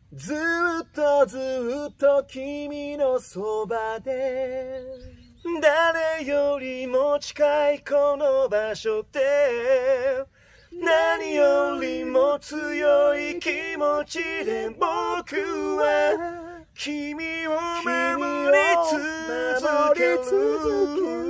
ずっとずっと君のそばで誰よりも近いこの場所で何よりも強い気持ちで僕は君を守り続ける